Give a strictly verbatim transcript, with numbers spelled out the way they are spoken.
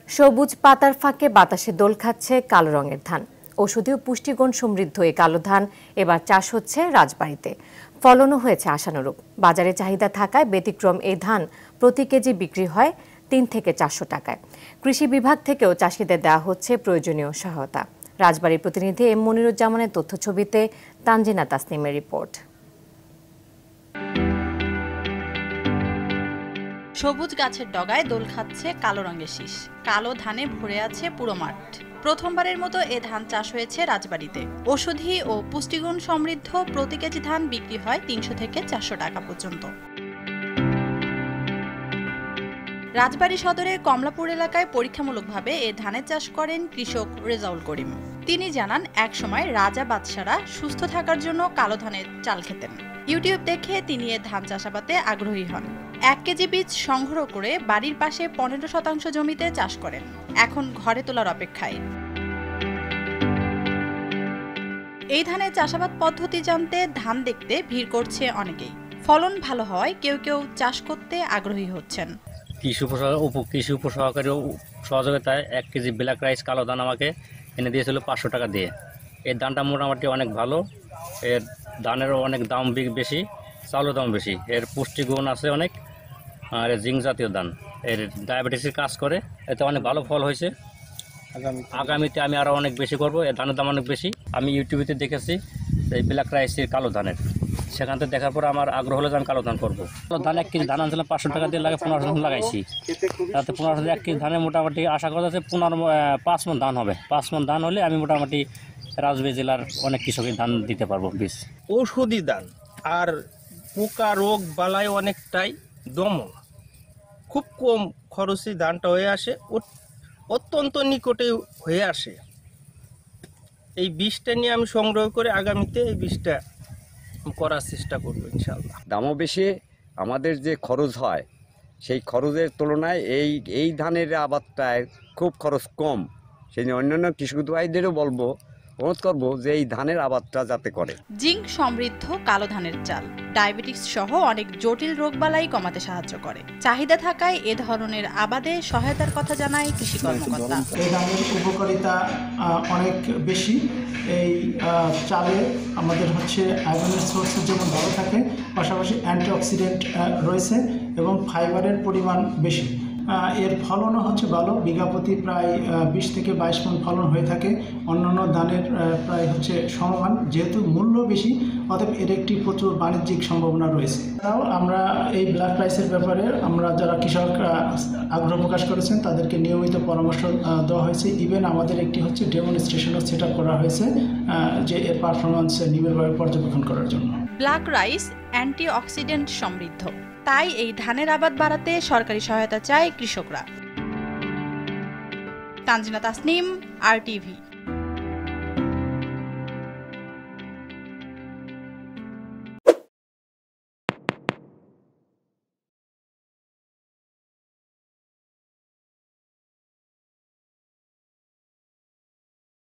সবুজ পাতার ফাঁকে বাতাসে দোল খাচ্ছে কালো রঙের ধান। ঔষধি ও পুষ্টিগুণ সমৃদ্ধ এই কালো ধান এবার চাষ হচ্ছে রাজবাড়ীতে। ফলনও হয়েছে আশানুরূপ। বাজারে চাহিদা থাকায় ব্যতিক্রম এই ধান প্রতি কেজি বিক্রি হয় তিন থেকে চারশো টাকায়। কৃষি বিভাগ থেকেও চাষিদের দেওয়া হচ্ছে প্রয়োজনীয় সহায়তা। রাজবাড়ীর প্রতিনিধি এম মনিরুজ্জামানের তথ্য ছবিতে তানজিনা তাসনিমের রিপোর্ট। সবুজ গাছের ডগায় দোল খাচ্ছে কালো রঙের শীষ। কালো ধানে ভরে আছে পুরো মাঠ। প্রথমবারের মতো এ ধান চাষ হয়েছে রাজবাড়ীতে। ঔষধি ও পুষ্টিগুণ সমৃদ্ধ প্রতি কেজি ধান বিক্রি হয় তিনশো থেকে চারশো টাকা পর্যন্ত। রাজবাড়ী সদরের কমলাপুর এলাকায় পরীক্ষামূলকভাবে এ ধানের চাষ করেন কৃষক রেজাউল করিম। তিনি জানান, এক সময় রাজা বাদশারা সুস্থ থাকার জন্য কালো ধানের চাল খেতেন। ইউটিউব দেখে তিনি এ ধান চাষাবাদে আগ্রহী হন। এক কেজি বীজ সংগ্রহ করে বাড়ির পাশে পনেরো শতাংশ জমিতে চাষ করেন। এখন ঘরে তোলার অপেক্ষায়। এই ধানের চাষাবাদ পদ্ধতি জানতে ধান দেখতে ভিড় করছে অনেকেই। ফলন ভালো হওয়ায় কেউ কেউ চাষ করতে আগ্রহী হচ্ছেন। কৃষি কৃষি উপসহকারী সহযোগিতায় এক কেজি ব্ল্যাক রাইস কালো ধান আমাকে এনে দিয়েছিল পাঁচশো টাকা দিয়ে। এর ধানটা মোটামুটি অনেক ভালো। এর ধানেরও অনেক দাম বেশি, চাউলের দাম বেশি। এর পুষ্টিগুণ আছে অনেক। আর জিঙ্ক জাতীয় ধান, এর ডায়াবেটিসের কাজ করে। এতে অনেক ভালো ফল হয়েছে। আগামীতে আমি আরও অনেক বেশি করব। এর ধানের দাম অনেক বেশি। আমি ইউটিউবেতে দেখেছি এই ব্ল্যাক রাইসের কালো ধানের, সেখান থেকে দেখার পর আমার আগ্রহ হলো যে আমি কালো ধান করবো। ধান এক কেজি ধান আনছিলাম পাঁচশো টাকা দিয়ে, লাগে পনেরোশো ধান লাগাইছি। তাতে পনেরোশো এক কেজি ধানের মোটামুটি আশা করা যাচ্ছে পনেরো পাঁচ মন ধান হবে। পাঁচ মন ধান হলে আমি মোটামুটি রাজবাড়ী জেলার অনেক কৃষকের ধান দিতে পারবো বীজ। ঔষধি ধান আর পোকা রোগ বালাই অনেকটাই দমন। খুব কম খরচে ধানটা হয়ে আসে, অত্যন্ত নিকটে হয়ে আসে। এই বীজটা নিয়ে আমি সংগ্রহ করে আগামীতে এই বীজটা করার চেষ্টা করবো ইনশাআল্লাহ। দামও বেশি, আমাদের যে খরচ হয় সেই খরচের তুলনায় এই এই ধানের আবাদটায় খুব খরচ কম। সেই জন্য অন্যান্য কৃষক ভাইদেরও বলবো, অনুরোধ করবো যে এই ধানের আবাদটা যাতে করে। জিঙ্ক সমৃদ্ধ কালো ধানের চাল ডায়াবেটিস সহ অনেক জটিল রোগবালাই কমাতে সাহায্য করে। চাহিদা থাকায় এ ধরনের আবাদে সহায়তার কথা জানায় কৃষি কর্মকর্তা। এই ধানের উপকারিতা অনেক বেশি। এই চালে আমাদের হচ্ছে আয়রনের সোর্স যেমন ভালো থাকে, পাশাপাশি অ্যান্টিঅক্সিডেন্ট রয়েছে এবং ফাইবারের পরিমাণ বেশি। এর ফলনও হচ্ছে ভালো। বিঘা প্রতি প্রায় বিশ থেকে বাইশ মণ ফলন হয়ে থাকে। অন্যান্য ধানের প্রায় হচ্ছে সমমান। যেহেতু মূল্য বেশি, অতএব এর একটি প্রচুর বাণিজ্যিক সম্ভাবনা রয়েছে। এছাড়াও আমরা এই ব্ল্যাক রাইসের ব্যাপারে আমরা যারা কৃষক আগ্রহ প্রকাশ করেছেন তাদেরকে নিয়মিত পরামর্শ দেওয়া হয়েছে। ইভেন আমাদের একটি হচ্ছে ডেমনস্ট্রেশনও সেট আপ করা হয়েছে যে এর পারফরমেন্স নিবিড়ভাবে পর্যবেক্ষণ করার জন্য। ব্ল্যাক রাইস অ্যান্টিঅক্সিডেন্ট সমৃদ্ধ, তাই এই ধানের আবাদ বাড়াতে সরকারি সহায়তা চায় কৃষকরা। Tanjina Tasnim, R TV.